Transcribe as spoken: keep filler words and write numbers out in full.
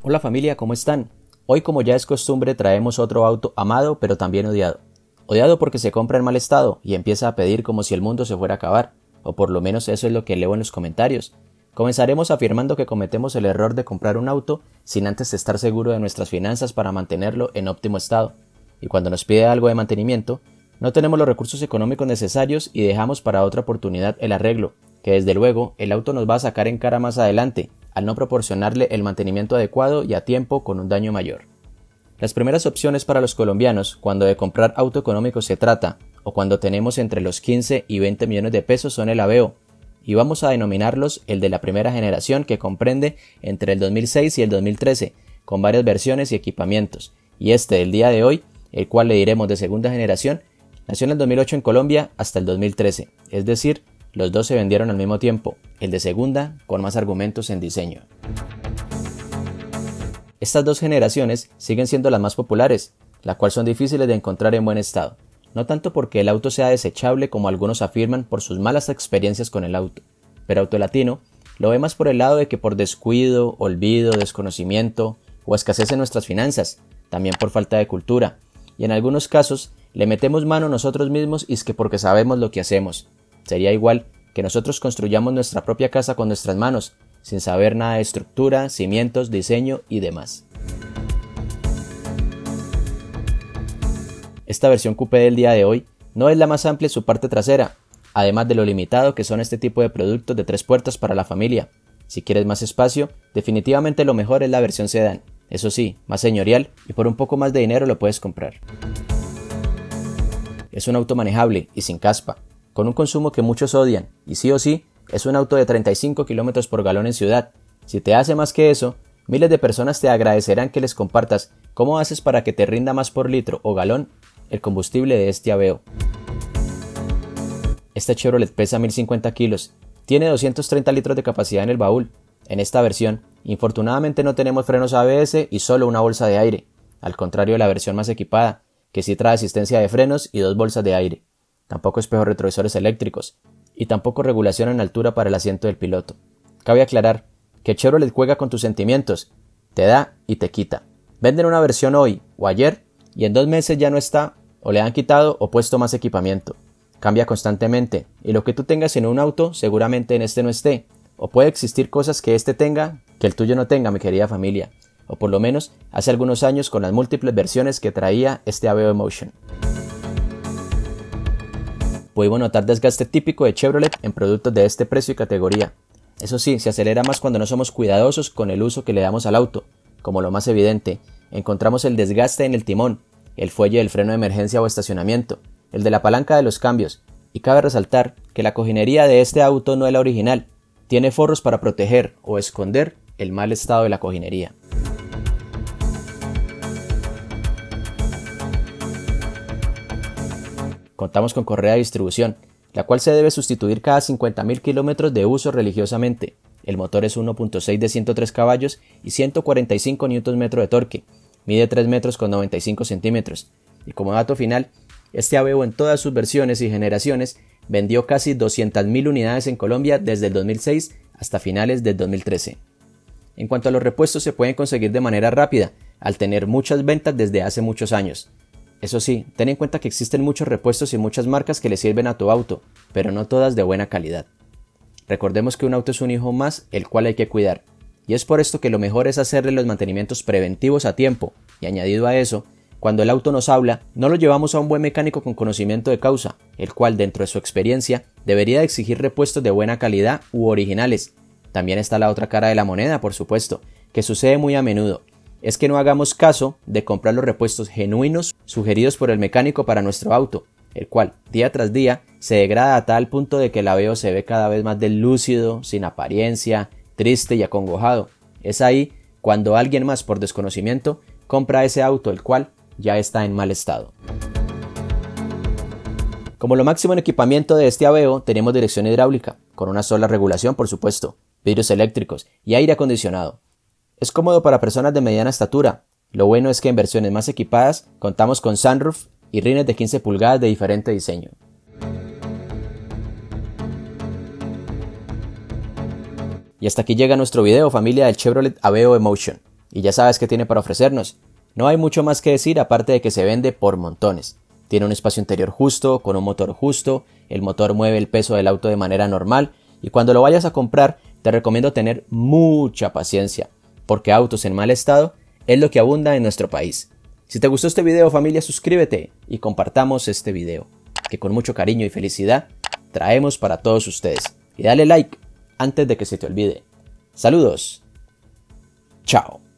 Hola familia, ¿cómo están? Hoy, como ya es costumbre, traemos otro auto amado pero también odiado. Odiado porque se compra en mal estado y empieza a pedir como si el mundo se fuera a acabar, o por lo menos eso es lo que leo en los comentarios. Comenzaremos afirmando que cometemos el error de comprar un auto sin antes estar seguro de nuestras finanzas para mantenerlo en óptimo estado, y cuando nos pide algo de mantenimiento, no tenemos los recursos económicos necesarios y dejamos para otra oportunidad el arreglo, que desde luego el auto nos va a sacar en cara más adelante, al no proporcionarle el mantenimiento adecuado y a tiempo con un daño mayor. Las primeras opciones para los colombianos cuando de comprar auto económico se trata, o cuando tenemos entre los quince y veinte millones de pesos, son el Aveo, y vamos a denominarlos el de la primera generación, que comprende entre el dos mil seis y el dos mil trece, con varias versiones y equipamientos, y este del día de hoy, el cual le diremos de segunda generación, nació en el dos mil ocho en Colombia hasta el dos mil trece, es decir, los dos se vendieron al mismo tiempo, el de segunda con más argumentos en diseño. Estas dos generaciones siguen siendo las más populares, las cuales son difíciles de encontrar en buen estado, no tanto porque el auto sea desechable como algunos afirman por sus malas experiencias con el auto, pero Autolatino lo ve más por el lado de que por descuido, olvido, desconocimiento o escasez en nuestras finanzas, también por falta de cultura, y en algunos casos le metemos mano nosotros mismos y es que porque sabemos lo que hacemos. Sería igual que nosotros construyamos nuestra propia casa con nuestras manos, sin saber nada de estructura, cimientos, diseño y demás. Esta versión coupé del día de hoy no es la más amplia en su parte trasera, además de lo limitado que son este tipo de productos de tres puertas para la familia. Si quieres más espacio, definitivamente lo mejor es la versión sedán, eso sí, más señorial y por un poco más de dinero lo puedes comprar. Es un auto manejable y sin caspa, con un consumo que muchos odian, y sí o sí, es un auto de treinta y cinco kilómetros por galón en ciudad. Si te hace más que eso, miles de personas te agradecerán que les compartas cómo haces para que te rinda más por litro o galón el combustible de este Aveo. Este Chevrolet pesa mil cincuenta kilos, tiene doscientos treinta litros de capacidad en el baúl. En esta versión, infortunadamente no tenemos frenos A B S y solo una bolsa de aire, al contrario de la versión más equipada, que sí trae asistencia de frenos y dos bolsas de aire. Tampoco espejos retrovisores eléctricos, y tampoco regulación en altura para el asiento del piloto. Cabe aclarar que Chevrolet juega con tus sentimientos, te da y te quita. Venden una versión hoy o ayer, y en dos meses ya no está, o le han quitado o puesto más equipamiento. Cambia constantemente, y lo que tú tengas en un auto, seguramente en este no esté, o puede existir cosas que este tenga, que el tuyo no tenga, mi querida familia, o por lo menos hace algunos años con las múltiples versiones que traía este Aveo Emotion. Pudimos notar desgaste típico de Chevrolet en productos de este precio y categoría. Eso sí, se acelera más cuando no somos cuidadosos con el uso que le damos al auto. Como lo más evidente, encontramos el desgaste en el timón, el fuelle del freno de emergencia o estacionamiento, el de la palanca de los cambios, y cabe resaltar que la cojinería de este auto no es la original, tiene forros para proteger o esconder el mal estado de la cojinería. Contamos con correa de distribución, la cual se debe sustituir cada cincuenta mil kilómetros de uso religiosamente. El motor es uno punto seis de ciento tres caballos y ciento cuarenta y cinco newton metros de torque, mide tres metros con noventa y cinco centímetros, y como dato final, este Aveo en todas sus versiones y generaciones vendió casi doscientas mil unidades en Colombia desde el dos mil seis hasta finales del dos mil trece. En cuanto a los repuestos, se pueden conseguir de manera rápida, al tener muchas ventas desde hace muchos años. Eso sí, ten en cuenta que existen muchos repuestos y muchas marcas que le sirven a tu auto, pero no todas de buena calidad. Recordemos que un auto es un hijo más el cual hay que cuidar, y es por esto que lo mejor es hacerle los mantenimientos preventivos a tiempo, y añadido a eso, cuando el auto nos habla, no lo llevamos a un buen mecánico con conocimiento de causa, el cual dentro de su experiencia debería de exigir repuestos de buena calidad u originales. También está la otra cara de la moneda, por supuesto, que sucede muy a menudo. Es que no hagamos caso de comprar los repuestos genuinos sugeridos por el mecánico para nuestro auto, el cual día tras día se degrada a tal punto de que el Aveo se ve cada vez más deslúcido, sin apariencia, triste y acongojado. Es ahí cuando alguien más por desconocimiento compra ese auto, el cual ya está en mal estado. Como lo máximo en equipamiento de este Aveo tenemos dirección hidráulica, con una sola regulación por supuesto, vidrios eléctricos y aire acondicionado. Es cómodo para personas de mediana estatura. Lo bueno es que en versiones más equipadas contamos con sunroof y rines de quince pulgadas de diferente diseño. Y hasta aquí llega nuestro video, familia del Chevrolet Aveo Emotion. y ya sabes qué tiene para ofrecernos. No hay mucho más que decir aparte de que se vende por montones. Tiene un espacio interior justo, con un motor justo, el motor mueve el peso del auto de manera normal y cuando lo vayas a comprar te recomiendo tener mucha paciencia, porque autos en mal estado es lo que abunda en nuestro país. Si te gustó este video, familia, suscríbete y compartamos este video, que con mucho cariño y felicidad traemos para todos ustedes. Y dale like antes de que se te olvide. Saludos. Chao.